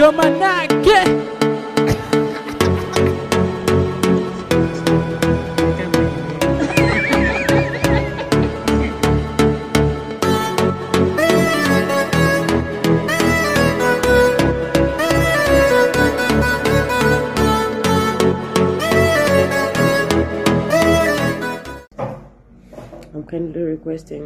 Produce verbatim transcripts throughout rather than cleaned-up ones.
ndo manake. I'm kindly requesting,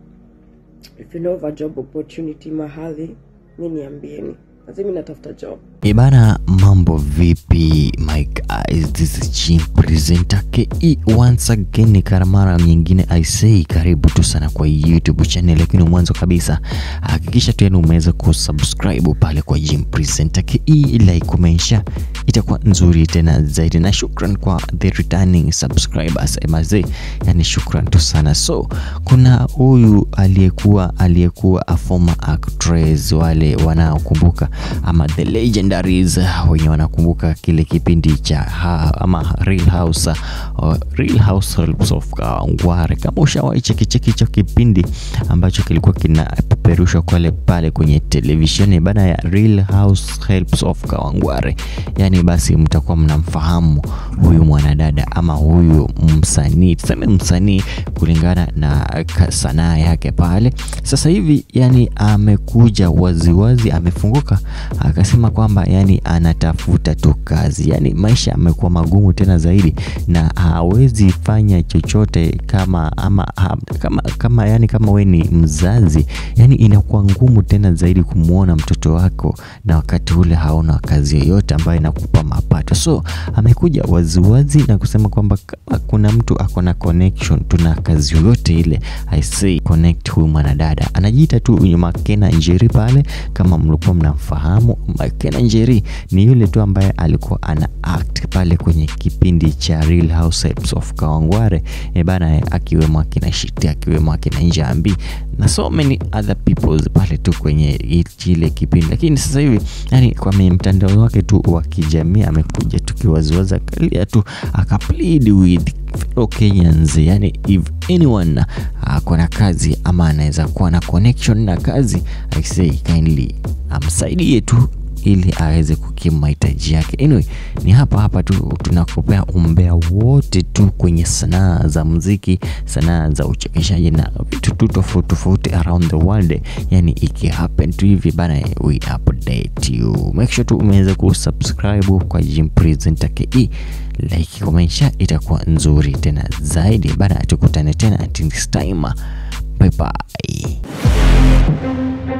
if you know of a job opportunity mahali, mimi niambieni. Lazima natafuta job. Ibana, mambo vipi my guys, this is Jim presenter K E once again. Ni karamara nyingine I say karibu tu sana kwa YouTube channel, lakini mwanzo kabisa hakikisha tu yani umeweza kusubscribe pale kwa Jim presenter K E, like kumensha itakuwa nzuri tena zaidi, na shukran kwa the returning subscribers emaze, yani shukran tu sana. So kuna huyu aliyekuwa aliyekuwa a former actress, wale wanaokumbuka ama the legendaries wenye wanakumbuka kile kipindi cha ha, ama Real House uh, Real Househelp of Kawangware. Kama ushawahi cheki cheki hicho kipindi ambacho kilikuwa kinapeperushwa pale pale kwenye televisheni bana ya Real Househelp of Kawangware, yani basi mtakuwa mnamfahamu huyu mwanadada ama huyu msanii, tuseme msanii kulingana na sanaa yake pale. Sasa hivi yani amekuja wazi wazi, amefunguka akasema kwamba yani anatafuta tu kazi. Yani maisha yamekuwa magumu tena zaidi na hawezi fanya chochote kama ama kama kama yani kama we ni mzazi, yani inakuwa ngumu tena zaidi kumuona mtoto wako na wakati ule haona kazi yoyote ambayo inakupa mapato. So amekuja wazi wazi na kusema kwamba kama kuna mtu akona connection tuna kazi yoyote ile, I say connect huyu mwanadada. Anajiita tu Makena Njeri pale, kama mlikuwa mnamfahamu. Makena Njeri ni yule tu ambaye alikuwa ana act pale kwenye kipindi cha Real Househelp of Kawangware e bana, akiwemo akina Shiti, akiwemo akina Njambi na so many other people pale tu kwenye ile kipindi. Lakini sasa hivi yani kwa mtandao wake tu wa kijamii amekuja tukiwaziwaza kalia tu aka plead with fellow Kenyans, yani if anyone akona kazi ama anaweza kuwa na connection na kazi, I say kindly amsaidie tu ili aweze kukimu mahitaji yake. Anyway, ni hapa hapa tu tunakupea umbea wote tu kwenye sanaa za muziki, sanaa za uchekeshaji na vitu tu tofauti tofauti around the world. Yani iki happen tu hivi bana, we update you. Make sure tu umeweza kusubscribe kwa Jim presenter K E, like comment, itakuwa nzuri tena zaidi bana. Tukutane tena until next time, bye bye.